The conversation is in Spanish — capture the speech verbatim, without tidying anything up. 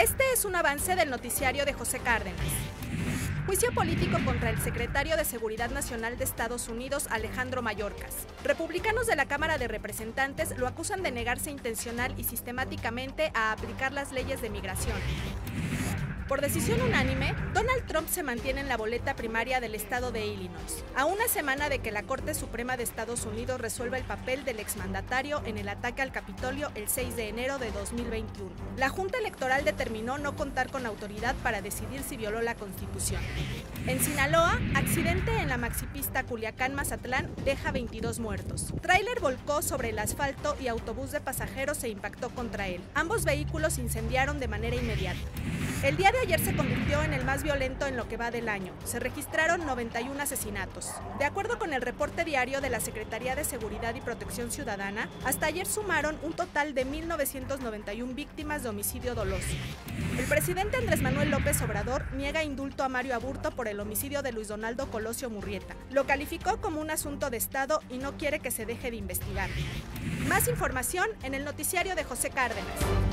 Este es un avance del noticiario de José Cárdenas. Juicio político contra el secretario de Seguridad Nacional de Estados Unidos, Alejandro Mayorkas. Republicanos de la Cámara de Representantes lo acusan de negarse intencional y sistemáticamente a aplicar las leyes de migración. Por decisión unánime, Donald Trump se mantiene en la boleta primaria del estado de Illinois, a una semana de que la Corte Suprema de Estados Unidos resuelva el papel del exmandatario en el ataque al Capitolio el seis de enero de dos mil veintiuno. La Junta Electoral determinó no contar con autoridad para decidir si violó la Constitución. En Sinaloa, accidente en la maxipista Culiacán-Mazatlán deja veintidós muertos. Tráiler volcó sobre el asfalto y autobús de pasajeros se impactó contra él. Ambos vehículos se incendiaron de manera inmediata. El día de ayer se convirtió en el más violento en lo que va del año. Se registraron noventa y uno asesinatos. De acuerdo con el reporte diario de la Secretaría de Seguridad y Protección Ciudadana, hasta ayer sumaron un total de mil novecientas noventa y una víctimas de homicidio doloso. El presidente Andrés Manuel López Obrador niega indulto a Mario Aburto por el homicidio de Luis Donaldo Colosio Murrieta. Lo calificó como un asunto de Estado y no quiere que se deje de investigar. Más información en el noticiario de José Cárdenas.